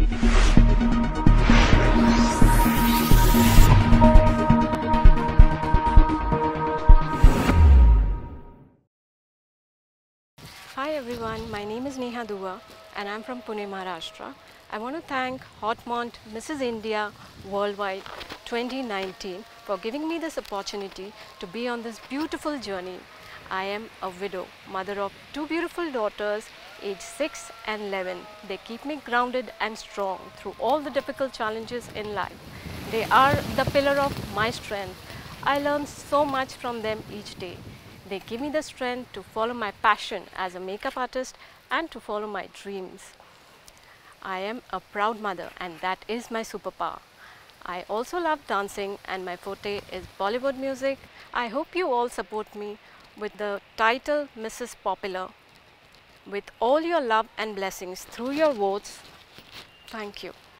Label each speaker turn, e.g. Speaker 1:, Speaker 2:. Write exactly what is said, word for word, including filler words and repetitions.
Speaker 1: Hi everyone, my name is Neha and I'm from Pune, Maharashtra. I want to thank Haut Monde Missus India Worldwide twenty nineteen for giving me this opportunity to be on this beautiful journey. I am a widow, mother of two beautiful daughters, aged six and eleven. They keep me grounded and strong through all the difficult challenges in life. They are the pillar of my strength. I learn so much from them each day. They give me the strength to follow my passion as a makeup artist and to follow my dreams. I am a proud mother and that is my superpower. I also love dancing and my forte is Bollywood music. I hope you all support me with the title Missus Popular. With all your love and blessings through your votes, thank you.